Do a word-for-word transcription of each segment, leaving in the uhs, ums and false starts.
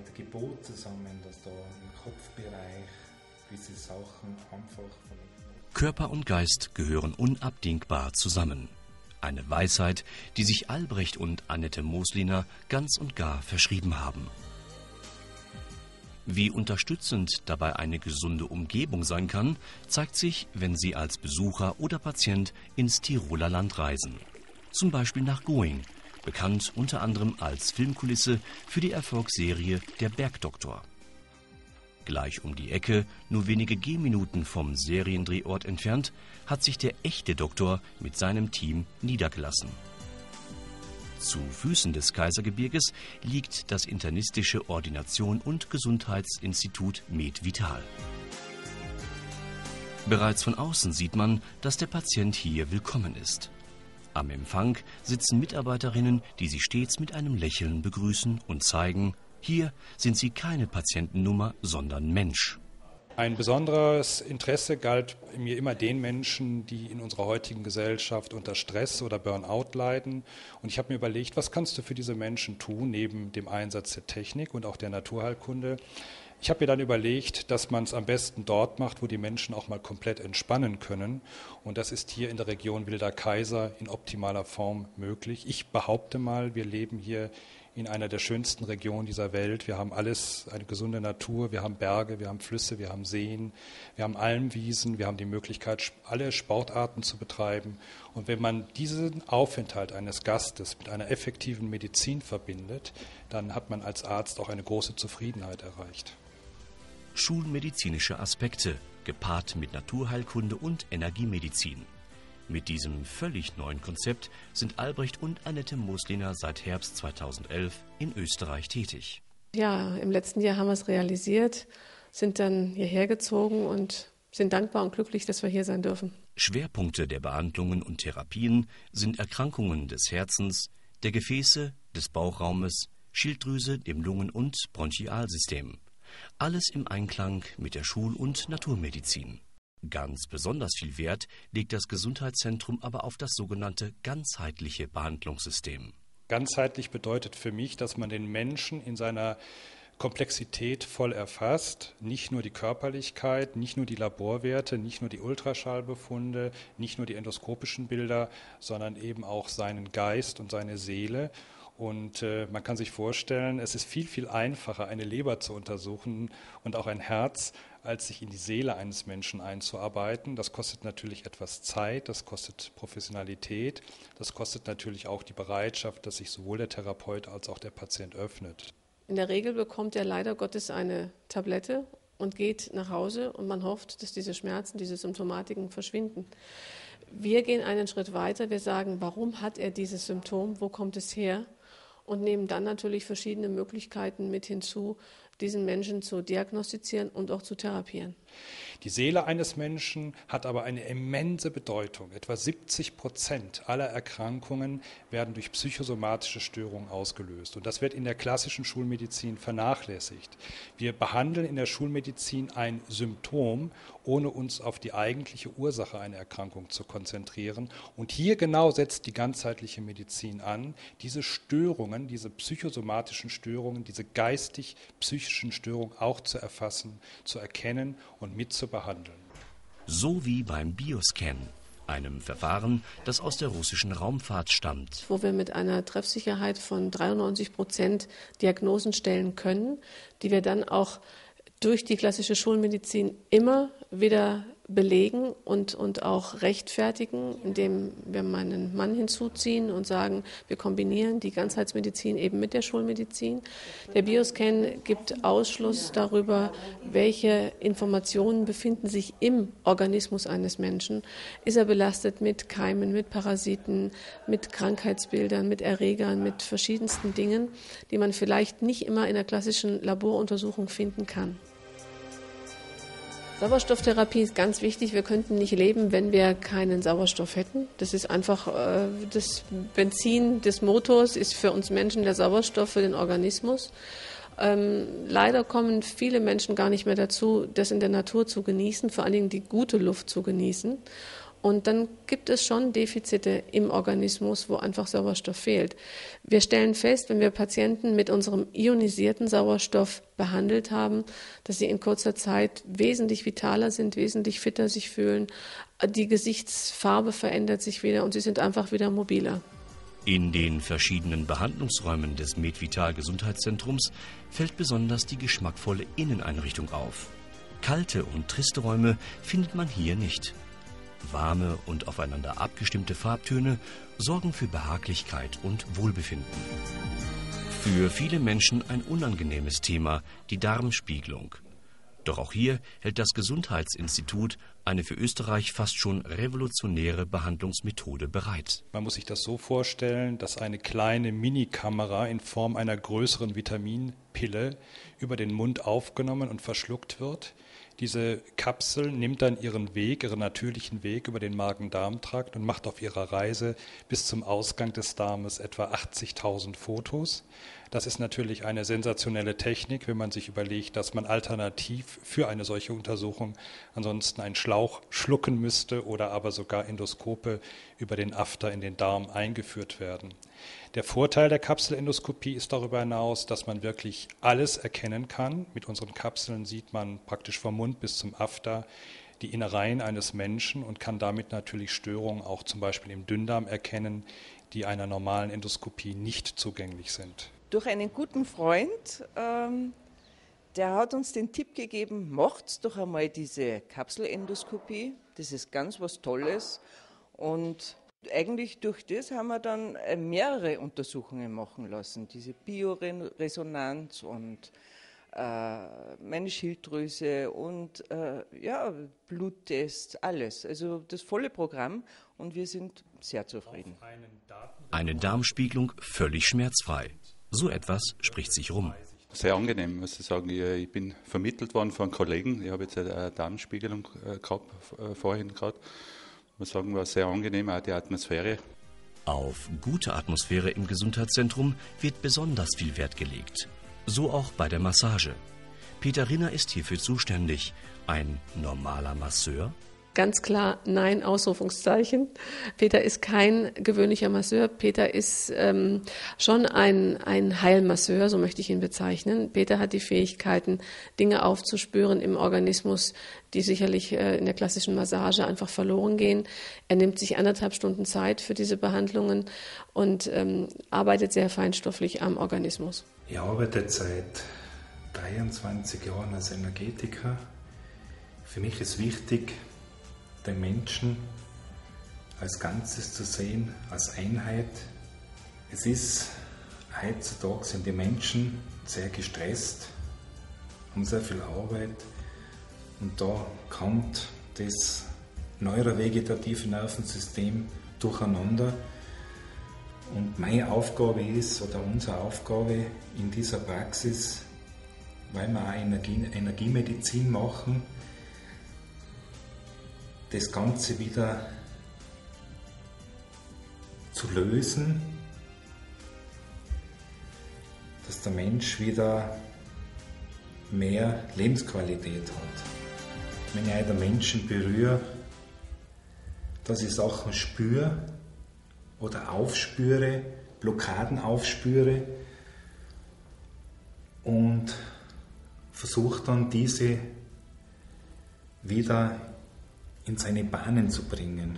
mit der Geburt zusammen, dass da im Kopfbereich gewisse Sachen einfach von Körper und Geist gehören unabdingbar zusammen. Eine Weisheit, die sich Albrecht und Annette Mosliner ganz und gar verschrieben haben. Wie unterstützend dabei eine gesunde Umgebung sein kann, zeigt sich, wenn Sie als Besucher oder Patient ins Tiroler Land reisen. Zum Beispiel nach Going, bekannt unter anderem als Filmkulisse für die Erfolgsserie Der Bergdoktor. Gleich um die Ecke, nur wenige Gehminuten vom Seriendrehort entfernt, hat sich der echte Doktor mit seinem Team niedergelassen. Zu Füßen des Kaisergebirges liegt das internistische Ordination- und Gesundheitsinstitut MedVital. Bereits von außen sieht man, dass der Patient hier willkommen ist. Am Empfang sitzen Mitarbeiterinnen, die Sie stets mit einem Lächeln begrüßen und zeigen, hier sind Sie keine Patientennummer, sondern Mensch. Ein besonderes Interesse galt mir immer den Menschen, die in unserer heutigen Gesellschaft unter Stress oder Burnout leiden. Und ich habe mir überlegt, was kannst du für diese Menschen tun, neben dem Einsatz der Technik und auch der Naturheilkunde. Ich habe mir dann überlegt, dass man es am besten dort macht, wo die Menschen auch mal komplett entspannen können. Und das ist hier in der Region Wilder Kaiser in optimaler Form möglich. Ich behaupte mal, wir leben hier in einer der schönsten Regionen dieser Welt. Wir haben alles, eine gesunde Natur, wir haben Berge, wir haben Flüsse, wir haben Seen, wir haben Almwiesen, wir haben die Möglichkeit, alle Sportarten zu betreiben. Und wenn man diesen Aufenthalt eines Gastes mit einer effektiven Medizin verbindet, dann hat man als Arzt auch eine große Zufriedenheit erreicht. Schulmedizinische Aspekte, gepaart mit Naturheilkunde und Energiemedizin. Mit diesem völlig neuen Konzept sind Albrecht und Annette Mosliner seit Herbst zweitausendelf in Österreich tätig. Ja, im letzten Jahr haben wir es realisiert, sind dann hierher gezogen und sind dankbar und glücklich, dass wir hier sein dürfen. Schwerpunkte der Behandlungen und Therapien sind Erkrankungen des Herzens, der Gefäße, des Bauchraumes, Schilddrüse, dem Lungen- und Bronchialsystem. Alles im Einklang mit der Schul- und Naturmedizin. Ganz besonders viel Wert legt das Gesundheitszentrum aber auf das sogenannte ganzheitliche Behandlungssystem. Ganzheitlich bedeutet für mich, dass man den Menschen in seiner Komplexität voll erfasst. Nicht nur die Körperlichkeit, nicht nur die Laborwerte, nicht nur die Ultraschallbefunde, nicht nur die endoskopischen Bilder, sondern eben auch seinen Geist und seine Seele. Und äh, man kann sich vorstellen, es ist viel, viel einfacher, eine Leber zu untersuchen und auch ein Herz, als sich in die Seele eines Menschen einzuarbeiten. Das kostet natürlich etwas Zeit, das kostet Professionalität, das kostet natürlich auch die Bereitschaft, dass sich sowohl der Therapeut als auch der Patient öffnet. In der Regel bekommt er leider Gottes eine Tablette und geht nach Hause und man hofft, dass diese Schmerzen, diese Symptomatiken verschwinden. Wir gehen einen Schritt weiter, wir sagen, warum hat er dieses Symptom, wo kommt es her? Und nehmen dann natürlich verschiedene Möglichkeiten mit hinzu, diesen Menschen zu diagnostizieren und auch zu therapieren. Die Seele eines Menschen hat aber eine immense Bedeutung. Etwa siebzig Prozent aller Erkrankungen werden durch psychosomatische Störungen ausgelöst. Und das wird in der klassischen Schulmedizin vernachlässigt. Wir behandeln in der Schulmedizin ein Symptom, ohne uns auf die eigentliche Ursache einer Erkrankung zu konzentrieren. Und hier genau setzt die ganzheitliche Medizin an, diese Störungen, diese psychosomatischen Störungen, diese geistig-psychischen Störungen auch zu erfassen, zu erkennen und mit zu behandeln. So wie beim Bioscan, einem Verfahren, das aus der russischen Raumfahrt stammt. Wo wir mit einer Treffsicherheit von dreiundneunzig Prozent Diagnosen stellen können, die wir dann auch durch die klassische Schulmedizin immer wieder belegen und, und auch rechtfertigen, indem wir meinen Mann hinzuziehen und sagen, wir kombinieren die Ganzheitsmedizin eben mit der Schulmedizin. Der Bioscan gibt Ausschluss darüber, welche Informationen befinden sich im Organismus eines Menschen. Ist er belastet mit Keimen, mit Parasiten, mit Krankheitsbildern, mit Erregern, mit verschiedensten Dingen, die man vielleicht nicht immer in der klassischen Laboruntersuchung finden kann. Sauerstofftherapie ist ganz wichtig. Wir könnten nicht leben, wenn wir keinen Sauerstoff hätten. Das ist einfach äh, das Benzin des Motors, ist für uns Menschen der Sauerstoff für den Organismus. Ähm, leider kommen viele Menschen gar nicht mehr dazu, das in der Natur zu genießen, vor allen Dingen die gute Luft zu genießen. Und dann gibt es schon Defizite im Organismus, wo einfach Sauerstoff fehlt. Wir stellen fest, wenn wir Patienten mit unserem ionisierten Sauerstoff behandelt haben, dass sie in kurzer Zeit wesentlich vitaler sind, wesentlich fitter sich fühlen. Die Gesichtsfarbe verändert sich wieder und sie sind einfach wieder mobiler. In den verschiedenen Behandlungsräumen des Medvital Gesundheitszentrums fällt besonders die geschmackvolle Inneneinrichtung auf. Kalte und triste Räume findet man hier nicht. Warme und aufeinander abgestimmte Farbtöne sorgen für Behaglichkeit und Wohlbefinden. Für viele Menschen ein unangenehmes Thema, die Darmspiegelung. Doch auch hier hält das Gesundheitsinstitut eine für Österreich fast schon revolutionäre Behandlungsmethode bereit. Man muss sich das so vorstellen, dass eine kleine Minikamera in Form einer größeren Vitaminpille über den Mund aufgenommen und verschluckt wird. Diese Kapsel nimmt dann ihren Weg, ihren natürlichen Weg über den Magen-Darm-Trakt und macht auf ihrer Reise bis zum Ausgang des Darmes etwa achtzigtausend Fotos. Das ist natürlich eine sensationelle Technik, wenn man sich überlegt, dass man alternativ für eine solche Untersuchung ansonsten einen Schlauch schlucken müsste oder aber sogar Endoskope über den After in den Darm eingeführt werden. Der Vorteil der Kapselendoskopie ist darüber hinaus, dass man wirklich alles erkennen kann. Mit unseren Kapseln sieht man praktisch vom Mund bis zum After die Innereien eines Menschen und kann damit natürlich Störungen auch zum Beispiel im Dünndarm erkennen, die einer normalen Endoskopie nicht zugänglich sind. Durch einen guten Freund, ähm, der hat uns den Tipp gegeben, macht doch einmal diese Kapselendoskopie, das ist ganz was Tolles. Und eigentlich durch das haben wir dann mehrere Untersuchungen machen lassen, diese Bioresonanz und äh, meine Schilddrüse und äh, ja, Bluttests, alles. Also das volle Programm und wir sind sehr zufrieden. Eine Darmspiegelung völlig schmerzfrei. So etwas spricht sich rum. Sehr angenehm, muss ich sagen. Ich bin vermittelt worden von Kollegen. Ich habe jetzt eine Darmspiegelung gehabt, vorhin gerade. Ich muss sagen, war sehr angenehm, auch die Atmosphäre. Auf gute Atmosphäre im Gesundheitszentrum wird besonders viel Wert gelegt. So auch bei der Massage. Peter Rinner ist hierfür zuständig. Ein normaler Masseur? Ganz klar, nein, Ausrufungszeichen. Peter ist kein gewöhnlicher Masseur. Peter ist ähm, schon ein, ein Heilmasseur, so möchte ich ihn bezeichnen. Peter hat die Fähigkeiten, Dinge aufzuspüren im Organismus, die sicherlich äh, in der klassischen Massage einfach verloren gehen. Er nimmt sich anderthalb Stunden Zeit für diese Behandlungen und ähm, arbeitet sehr feinstofflich am Organismus. Ich arbeite seit dreiundzwanzig Jahren als Energetiker. Für mich ist wichtig, den Menschen als Ganzes zu sehen, als Einheit. Es ist, heutzutage sind die Menschen sehr gestresst, haben sehr viel Arbeit und da kommt das neurovegetative Nervensystem durcheinander. Und meine Aufgabe ist, oder unsere Aufgabe in dieser Praxis, weil wir auch Energie, Energiemedizin machen, das Ganze wieder zu lösen, dass der Mensch wieder mehr Lebensqualität hat. Wenn ich den Menschen berühre, dass ich Sachen spüre oder aufspüre, Blockaden aufspüre und versuche dann diese wieder in seine Bahnen zu bringen.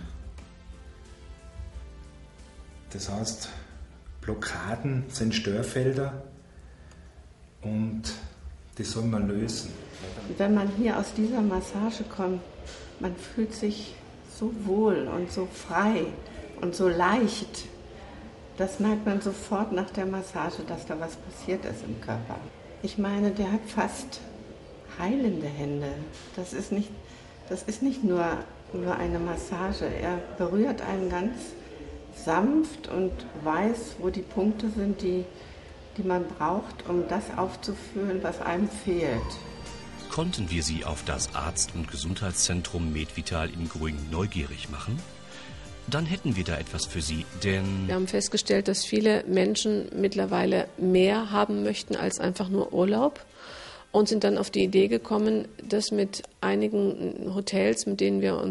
Das heißt, Blockaden sind Störfelder und die soll man lösen. Wenn man hier aus dieser Massage kommt, man fühlt sich so wohl und so frei und so leicht. Das merkt man sofort nach der Massage, dass da was passiert ist im Körper. Ich meine, der hat fast heilende Hände. Das ist nicht Das ist nicht nur, nur eine Massage. Er berührt einen ganz sanft und weiß, wo die Punkte sind, die, die man braucht, um das aufzufüllen, was einem fehlt. Konnten wir Sie auf das Arzt- und Gesundheitszentrum Medvital in Gruing neugierig machen? Dann hätten wir da etwas für Sie, denn wir haben festgestellt, dass viele Menschen mittlerweile mehr haben möchten als einfach nur Urlaub. Und sind dann auf die Idee gekommen, das mit einigen Hotels, mit denen wir uns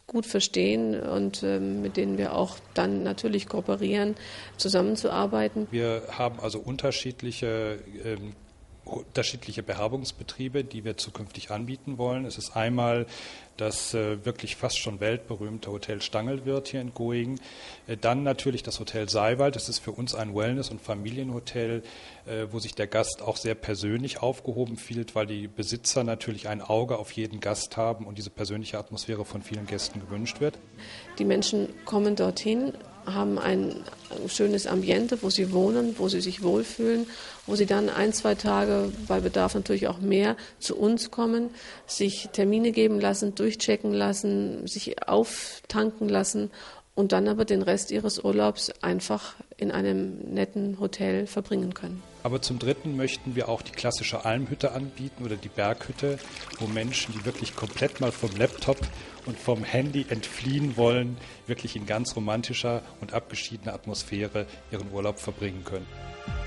gut verstehen und ähm, mit denen wir auch dann natürlich kooperieren, zusammenzuarbeiten. Wir haben also unterschiedliche ähm, unterschiedliche Beherbergungsbetriebe, die wir zukünftig anbieten wollen. Es ist einmal das äh, wirklich fast schon weltberühmte Hotel Stangelwirt hier in Going. Äh, dann natürlich das Hotel Seiwald. Das ist für uns ein Wellness- und Familienhotel, äh, wo sich der Gast auch sehr persönlich aufgehoben fühlt, weil die Besitzer natürlich ein Auge auf jeden Gast haben und diese persönliche Atmosphäre von vielen Gästen gewünscht wird. Die Menschen kommen dorthin, haben ein schönes Ambiente, wo sie wohnen, wo sie sich wohlfühlen, wo sie dann ein, zwei Tage, bei Bedarf natürlich auch mehr, zu uns kommen, sich Termine geben lassen, durchchecken lassen, sich auftanken lassen und dann aber den Rest ihres Urlaubs einfach in einem netten Hotel verbringen können. Aber zum Dritten möchten wir auch die klassische Almhütte anbieten oder die Berghütte, wo Menschen, die wirklich komplett mal vom Laptop und vom Handy entfliehen wollen, wirklich in ganz romantischer und abgeschiedener Atmosphäre ihren Urlaub verbringen können.